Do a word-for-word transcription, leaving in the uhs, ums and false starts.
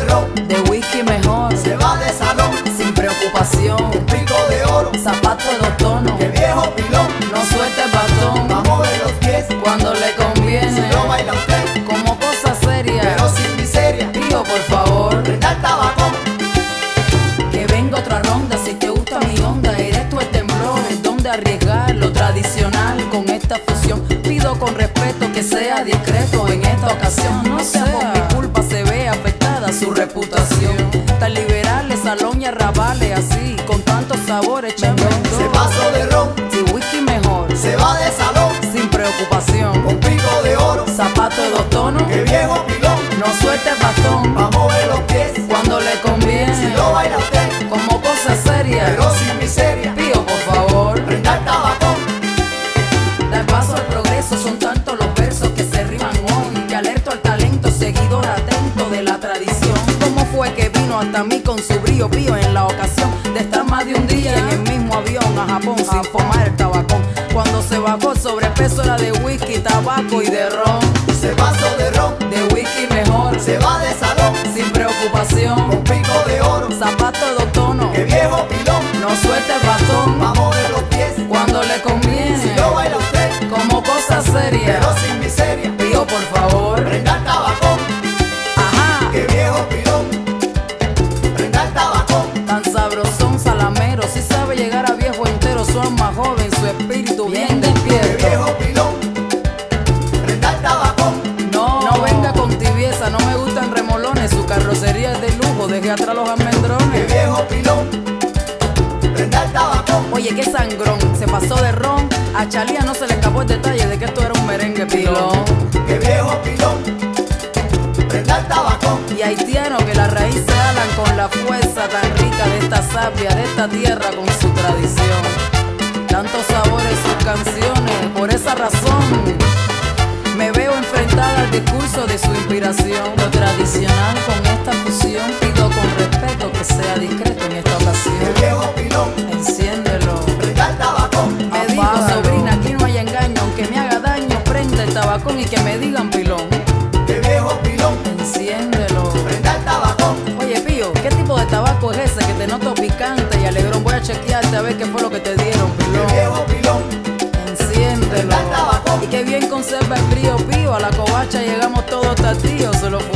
ron, de whisky mejor, se va de salón, sin preocupación. un pico de oro, Zapato de dos tonos, que viejo pilón, no suelta el bastón. va a mover los pies, Cuando le conviene, si lo baila usted, como cosa seria. pero sin miseria. Tío, por favor, Prenda el tabacón, que venga otra ronda. Si te gusta mi onda, eres tú el temblor. Es donde arriesgar lo tradicional con esta fusión. Pido con respeto que sea discreto en esta ocasión. No sea por mi culpa se ve afectada su reputación. Tan liberales, salón y arrabales así, con tantos sabores, champion. se pasó de ron, Si whisky mejor, se va de salón, sin preocupación. un pico de oro, Zapato de dos tonos, que viejo pilón, no suelta el bastón. va a mover los pies, Cuando le si conviene, lo baila usted, como cosa seria. pero sin miseria. Pío, por favor, Prenda el tabacón, dar paso al progreso. Son tantos los versos que se riman hoy, que alerto al talento, seguidor atento de la tradición. ¿Cómo fue que vino hasta mí con su brío pío en la ocasión de estar más de un día en el mismo avión a Japón sin fumar el tabacón? Cuando se bajó el sobrepeso era de whisky, tabaco y de ron. se pasó de ron, De whisky mejor, se va de salón, sin preocupación. un pico de oro, Zapato de dos tonos, que viejo pilón, no suelta el bastón. va a mover los pies, Cuando le si conviene, lo baila usted, como cosa seria. pero sin miseria. Pío, por favor, Prenda el tabacón, ajá. que viejo pilón, prenda el tabacón, Tan sabrosón, salamero, si sabe llegar a viejo entero. Su alma joven, su espíritu bien que despierto. viejo pilón, prenda el tabacón, No, no venga con tibieza, no me gustan remolones. Su carrocería es de lujo, deje atrás los que almendrones. viejo pilón, prenda el tabacón, Oye, qué sangrón, se pasó de ron. A Chalía no se le escapó el detalle de que esto era un merengue pilón. que viejo pilón, prenda el tabacón, Y haitiano que las raíces alan con la fuerza tan rica de esta sapia, de esta tierra con su tradición. Tantos sabores sus canciones, por esa razón me veo enfrentada al discurso de su inspiración. Lo tradicional con esta fusión, pido con respeto que sea discreto en esta que ocasión. viejo pilón, Enciéndelo. prenda el tabacón, Me digo, sobrina, aquí no hay engaño, aunque me haga daño, prende el tabacón y que me digan pilón. que viejo pilón, Enciéndelo. prenda el tabacón, Oye, Pío, ¿qué tipo de tabaco es ese que te noto picante y alegrón? Voy a chequearte a ver qué fue lo que te dieron, que pilón. viejo pilón, Enciéndelo. prenda el tabacón, Y qué bien conserva el brío, Pío. A la covacha llegamos todos tatíos, se lo